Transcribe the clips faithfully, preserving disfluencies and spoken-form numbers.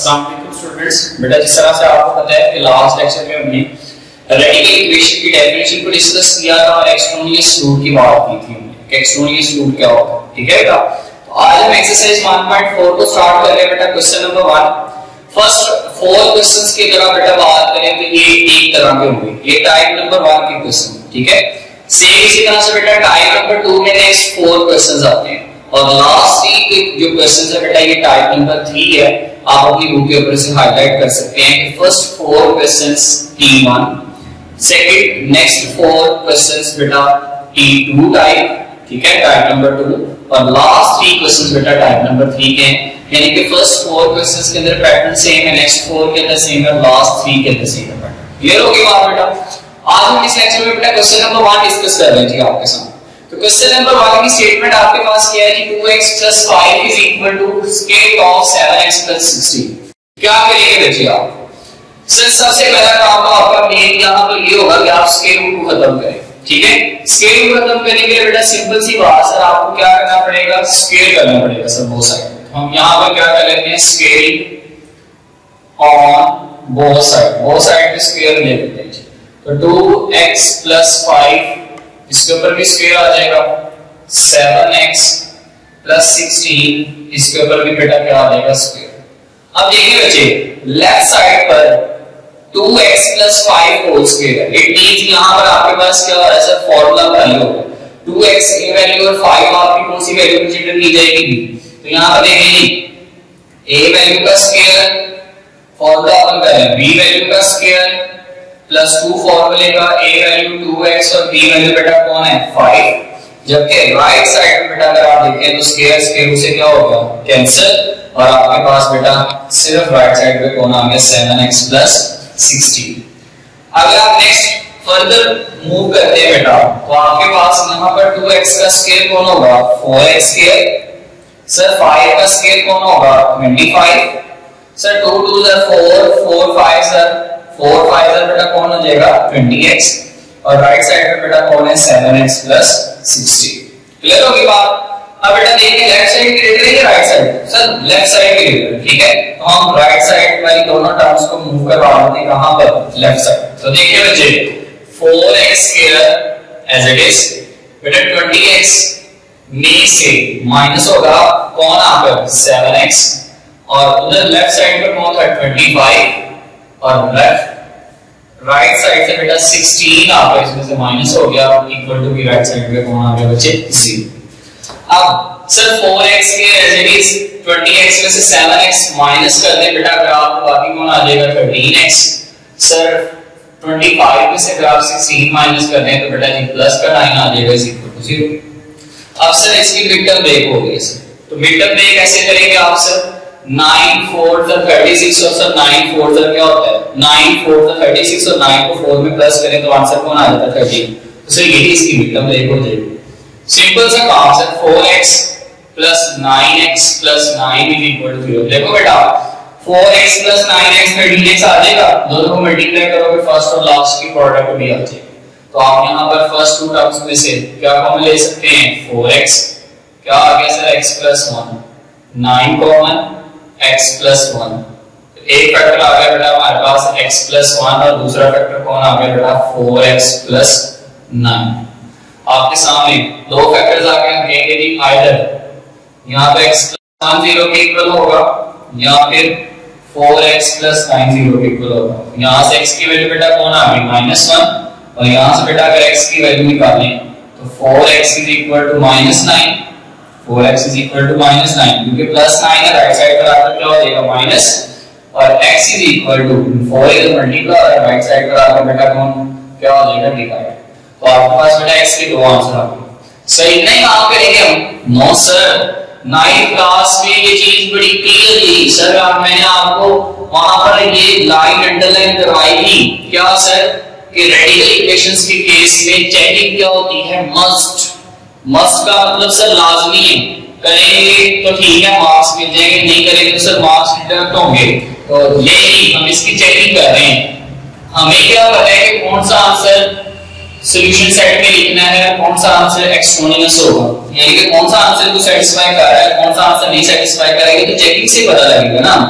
अस्सलाम वालेकुम स्टूडेंट्स। बेटा जिस तरह से आपको पता है कि लास्ट लेक्चर में हमने रेडिकल इक्वेशन की डेफिनेशन को डिस्कस किया था और एक्सट्रोनियस रूट की बात की थी हमने कि एक्सट्रोनियस रूट क्या होता है। ठीक है बेटा, तो आज हम एक्सरसाइज वन पॉइंट फोर को स्टार्ट कर रहे हैं बेटा। Question number one, first four questions की अगर बेटा बात करें तो ये एक तरह के होंगे, ये टाइप नंबर वन के क्वेश्चन। ठीक है, सेम इसी तरह से बेटा टाइप नंबर टू में नेक्स्ट फोर क्वेश्चंस आते हैं और लास्ट थ्री जो क्वेश्चंस है बेटा ये टाइप नंबर थ्री है। आप अपनी बुक के ऊपर से हाईलाइट कर सकते हैं कि first four questions T one, second next four questions बेटा टी टू टाइप, ठीक है, टाइप नंबर टू, और लास्ट थ्री क्वेश्चंस बेटा टाइप नंबर थ्री के हैं। यानी कि फर्स्ट फोर क्वेश्चंस के अंदर पैटर्न सेम है, नेक्स्ट फोर के अंदर सेम है, लास्ट थ्री के अंदर सेम है। पैटर्न क्लियर हो गई बात बेटा। आज हम इस लेक्चर में बेटा क्वेश्चन नंबर वन डिस्कस कर रहे हैं जी आपके साथ। तो क्वेश्चन नंबर वन की स्टेटमेंट आपके पास क्या है जी, two x plus five is equal to square of seven x plus sixteen. क्या करेंगे बच्चे आप? सर सबसे पहला काम तो आपका मेन यहां पर ये होगा कि आप स्क्वायर रूट को खत्म करें। ठीक है, स्क्वायर रूट खत्म करने के लिए बेटा सिंपल सी बात सर आपको क्या करना पड़ेगा, स्क्वायर करना पड़ेगा सर बोथ साइड। हम यहां पर क्या कर लेते हैं, squaring on both side, both side पे स्क्वायर ले लेते हैं। तो टू एक्स प्लस फाइव इसके ऊपर भी स्क्वायर आ जाएगा, सेवन एक्स प्लस सिक्सटीन इसके ऊपर भी बेटा क्या आ जाएगा, स्क्वायर। अब देखिए बच्चे लेफ्ट साइड पर two x plus five whole square, it means यहां पर आपके पास क्या है सर, फार्मूला वैल्यू होगा टू एक्स की वैल्यू और फाइव आपकी कौन सी वैल्यू कंसीडर की जाएगी, तो यहां पर देखिए a वैल्यू का स्क्वायर फार्मूला अपन करें b वैल्यू का स्क्वायर प्लस टू फॉर्मूले का a वैल्यू टू एक्स और b वैल्यू बेटा कौन है, फाइव। जबकि राइट साइड में बेटा अगर आप देखें तो स्क्वायर स्क्वायर से क्या होगा, कैंसिल, और आपके पास बेटा सिर्फ राइट साइड पे कौन आ गया, सेवन एक्स प्लस सिक्सटीन। अगर आप नेक्स्ट फर्दर मूव करते हैं बेटा तो आपके पास यहां पर टू एक्स का स्क्वायर कौन होगा, four x square, sir five का स्क्वायर कौन होगा, twenty five, sir two two sir four, four five sir four five sir बेटा कौन हो जाएगा, ट्वेंटी एक्स, और राइट साइड पे बेटा कौन है, seven x plus sixteen. Clear होगी बात। अब बेटा देखिए लेफ्ट साइड ग्रेटर है या right side, sir left side greater. ठीक है, तो हम राइट साइड वाली दोनों टर्म्स को मूव करवा देते हैं कहां पर, लेफ्ट साइड। तो देखिए बच्चे four x square as it is बेटा ट्वेंटी एक्स में से माइनस होगा कौन आ गया, सेवन एक्स, और उधर लेफ्ट साइड पर कौन था, ट्वेंटी फाइव, और लेफ्ट राइट साइड से बेटा सिक्सटीन आपका इसमें से माइनस हो गया, इक्वल टू भी राइट साइड पे कौन आ गया बच्चे, जीरो। अब सर फोर एक्स के as it is twenty x में से सेवन एक्स माइनस कर दे बेटा, ग्राफ तो बाकी कौन आ जाएगा, thirteen x. Sir twenty five में से ग्राफ सिक्सटीन माइनस कर दें तो बेटा जी प्लस का नाइन आ जाएगा, इज इक्वल टू जीरो। अब सर इसकी मिड टर्म ब्रेक हो गई सर, तो मिड टर्म ब्रेक कैसे करेंगे आप sir, nine four thirty six, और सर नाइन फोर क्या होता है, नाइन फोर थर्टी सिक्स, और नाइन को फोर में प्लस करें तो आंसर कौन आ जाता है, थर्टीन। तो सर यही इसकी मिड टर्म ब्रेक हो जाएगी। सिंपल सा काम sir, four x plus nine x plus nine is equal to zero. देखो बेटा four x plus nine x thirteen x आ जाएगा, दोनों को मल्टीप्लाई करोगे फर्स्ट और लास्ट की प्रोडक्ट भी आ जाएगी। तो आप यहां पर फर्स्ट टू टर्म्स में से क्या कॉमन ले सकते हैं, फोर एक्स, क्या आ गया sir, x plus one, nine common, x plus one, एक फैक्टर आ गया बेटा हमारे पास x प्लस वन, और दूसरा फैक्टर कौन आ गया बेटा, फोर एक्स प्लस नाइन। आपके सामने दो फैक्टर्स आ गए, हम कहेंगे जी आइदर यहां पे x प्लस वन जीरो के इक्वल होगा या फिर four x plus nine zero के इक्वल होगा। यहां से x की वैल्यू बेटा कौन आ गई, माइनस वन, और यहां से बेटा अगर x की वैल्यू निकालें तो four x is equal to minus nine, four x is equal to minus nine, क्योंकि प्लस नाइन है राइट साइड पर आकर क्या हो जाएगा, माइनस, और x is equal to four is multiply, और राइट साइड पर आकर बेटा कौन क्या हो जाएगा, डिवाइड। तो आपके पास बेटा x के दो आंसर आ गए। सही नहीं काम करेंगे हम, नो सर, नाइन्थ क्लास में ये चीज बड़ी क्लियर थी सर, अब मैंने आपको वहां पर ये लाइन अंडरलाइन करवाई थी क्या सर, कि रेडिकल इक्वेशंस के केस में चेकिंग क्या होती है, मस्ट। मस्ट का मतलब सर लाजमी है, करेंगे तो ठीक है मार्क्स मिल जाएंगे, नहीं करेंगे तो सर मार्क्स डिडक्ट होंगे। तो यही हम इसकी चेकिंग कर रहे हैं, हमें क्या पता है कि कौन सा आंसर सॉल्यूशन सेट में लिखना है, कौन सा आंसर एक्सट्रोनियस होगा, यानी कि कौन सा आंसर को सेटिस्फाई कर रहा है, कौन सा आंसर नहीं सेटिस्फाई करेगा, तो चेकिंग से पता लगेगा ना।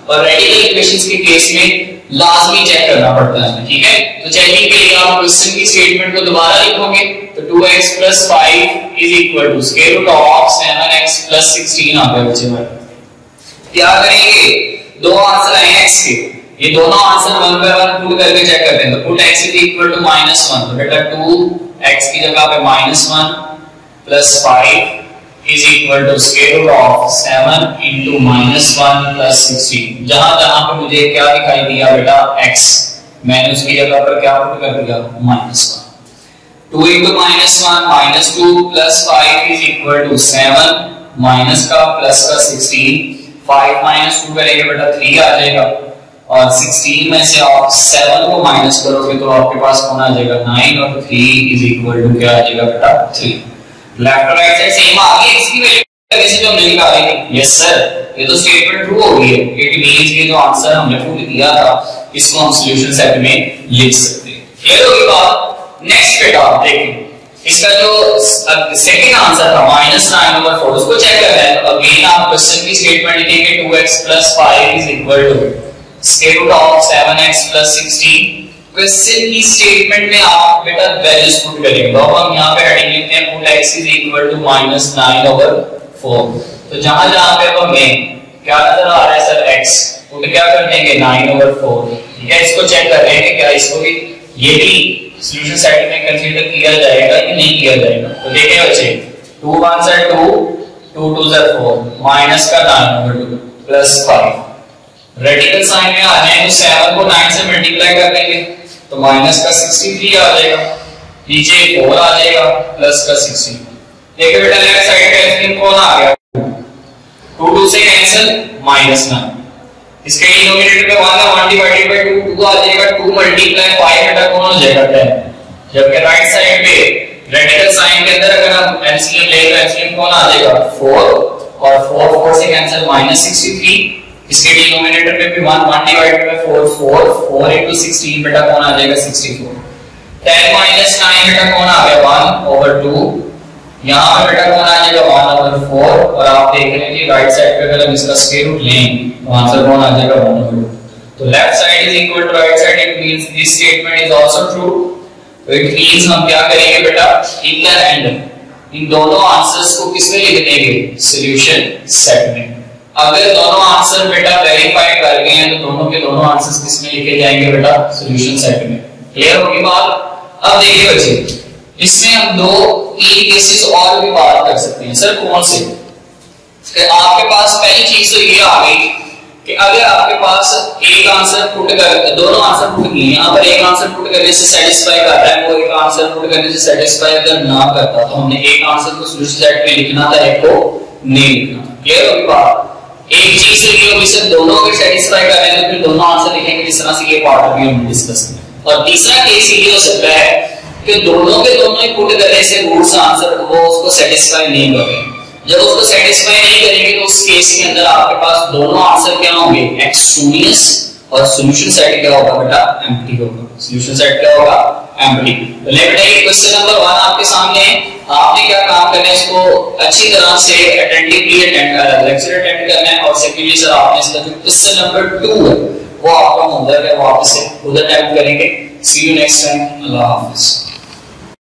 और रेडिकल इक्वेशंस के केस में लाजमी चेक करना पड़ता है, ठीक है। तो चेकिंग के लिए आप क्वेश्चन की स्टेटमेंट को दोबारा लिखोगे तो two x plus five is equal to square root of seven x plus sixteen आ गया बच्चे हमारे। क्या करेंगे, दो आंसर आए x के, ये दोनों answer one by one put करके चेक करते हैं। तो put x is equal to minus one, तो बेटा टू एक्स की जगह पे minus one plus five is equal to square root of seven into minus one plus sixteen। जहां जहां पे मुझे क्या दिखाई दिया बेटा x, मैंने उसकी जगह पर क्या पुट कर दिया minus one। two into minus one minus two plus five is equal to seven minus का plus का sixteen। five minus two करेंगे बेटा three आ जाएगा और sixteen में से आप seven को माइनस करोगे तो आपके पास कौन आ जाएगा nine और three is equal to क्या आ जाएगा बेटा three। लेफ्ट और राइट साइड सेम आ गई, इसकी वैल्यू करने से जो हमने निकाली थी, यस सर, ये तो स्टेटमेंट ट्रू हो गई है। इट मींस ये जो आंसर हमने पुट किया था इसको हम सॉल्यूशन सेट में लिख सकते हैं। क्लियर होगी बात। नेक्स्ट बेटा देखें, इसका जो सेकंड आंसर था माइनस नाइन ओवर फोर, उसको चेक करना है। तो अगेन आप क्वेश्चन की स्टेटमेंट लिखेंगे two x plus five is equal to square root of seven x plus sixteen. Question की स्टेटमेंट में आप बेटा वैल्यूज पुट करेंगे। तो अब हम यहां पे हेडिंग लिखते हैं put x is equal to minus nine over four. तो जहां जहां पे अब हमें क्या नजर आ रहा है सर x, पुट क्या कर देंगे नाइन ओवर फोर, ठीक है। इसको चेक कर रहे हैं क्या इसको भी ये भी सॉल्यूशन सेट में कंसीडर किया जाएगा कि नहीं किया जाएगा। तो देखिए बच्चे टू वन से टू, टू टू से फोर, माइनस का nine over two plus five. Radical sign में आ जाए तो सेवन को नाइन से मल्टीप्लाई कर देंगे तो माइनस का सिक्सटी थ्री आ जाएगा, नीचे फोर आ जाएगा प्लस का सिक्सटीन। देखिए बेटा लेफ्ट साइड का एल्सियम कौन आ गया, टू टू से कैंसिल माइनस नाइन। इसके डिनोमिनेटर में वन है, one divided by two, two आ जाएगा, टू मल्टीप्लाई फाइव बेटा कौन हो जाएगा टेन। जबकि राइट साइड पे रेडिकल साइन के अंदर अगर हम एलसीएम ले तो एलसीएम कौन आ जाएगा फोर, और फोर फोर से कैंसिल माइनस सिक्सटी थ्री। इसके डिनोमिनेटर में भी one, one divided by four, four, four into sixteen बेटा कौन आ जाएगा sixty four. Ten minus nine बेटा कौन आ गया वन ओवर टू, यहां पे बेटा कौन आ जाएगा वन ओवर फोर। और आप देख रहे हैं राइट साइड पे अगर हम इसका स्क्वायर रूट लें तो आंसर कौन आ जाएगा वन ओवर टू। तो left side is equal to right side, it means this statement is also true. तो इट मींस हम क्या करेंगे बेटा इन द एंड इन दोनों आंसर्स को किसमें लिख देंगे सॉल्यूशन सेट में। अगर दोनों आंसर बेटा वेरीफाई कर गए हैं तो दोनों के दोनों आंसर्स किसमें लिखे जाएंगे बेटा सॉल्यूशन सेट में। क्लियर होगी बात। अब देखिए बच्चे इसमें हम दो तीन केसेस और भी बात कर सकते हैं। सर कौन से, कि आपके पास पहली चीज तो ये आ गई कि अगर आपके पास एक आंसर पुट कर दोनों आंसर पुट किए, यहाँ पर एक आंसर पुट करने से सेटिस्फाई कर रहा है, वो एक आंसर पुट करने से सेटिस्फाई अगर ना करता तो हमने एक आंसर को सॉल्यूशन सेट में लिखना था, एक को नहीं लिखना। क्लियर होगी बात। एक चीज से ये मिशन दोनों के सेटिस्फाई कर रहे हैं तो फिर दोनों आंसर लिखेंगे इस तरह से, ये पार्ट भी हम डिस्कस करेंगे। और तीसरा केस ये हो सकता है कि दोनों के दोनों ही पुट करने से रूट्स आंसर वो उसको सेटिस्फाई नहीं कर रहे। जब उसको सेटिस्फाई नहीं करेंगे तो उस केस के अंदर आपके पास दोनों आंसर क्या होंगे एक्सट्रूनियस, और सॉल्यूशन सेट क्या होगा बेटा एम्प्टी होगा। सॉल्यूशन सेट क्या होगा एम्प्टी। तो लेट बेटा ये क्वेश्चन नंबर वन आपके सामने है, आपने क्या काम करना है इसको अच्छी तरह से अटेंटिवली अटेंड करना है, लेक्चर अटेंड करना है। और सेकंडली सर आपने इसका जो क्वेश्चन नंबर टू है वो आपका होमवर्क है, वो आप इसे खुद अटेम्प्ट करेंगे। सी यू नेक्स्ट टाइम, अल्लाह हाफिज।